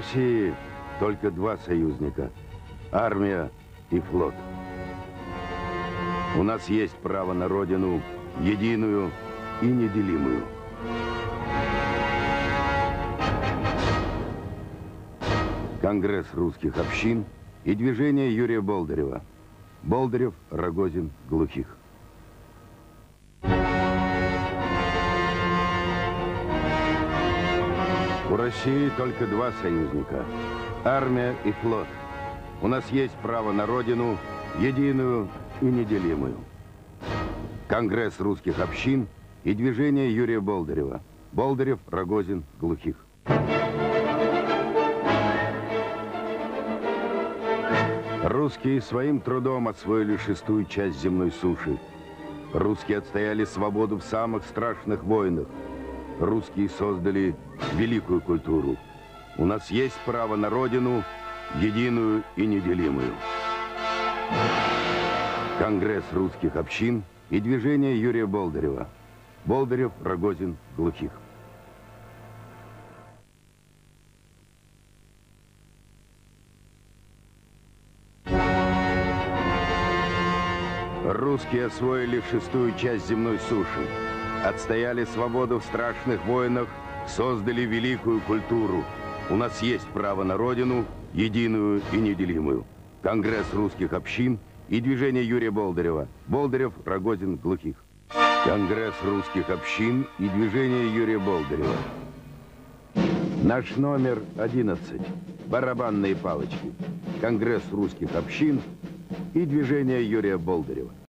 России только два союзника – армия и флот. У нас есть право на родину, единую и неделимую. Конгресс русских общин и движение Юрия Болдырева. Болдырев, Рогозин, Глухих. У России только два союзника – армия и флот. У нас есть право на родину, единую и неделимую. Конгресс русских общин и движение Юрия Болдырева. Болдырев, Рогозин, Глухих. Русские своим трудом освоили шестую часть земной суши. Русские отстояли свободу в самых страшных войнах. Русские создали великую культуру. У нас есть право на родину, единую и неделимую. Конгресс русских общин и движение Юрия Болдырева. Болдырев, Рогозин, Глухих. Русские освоили шестую часть земной суши, отстояли свободу в страшных войнах, создали великую культуру. У нас есть право на родину, единую и неделимую. Конгресс русских общин и движение Юрия Болдырева. Болдырев, Рогозин, Глухих. Конгресс русских общин и движение Юрия Болдырева. Наш номер 11. Барабанные палочки. Конгресс русских общин и движение Юрия Болдырева.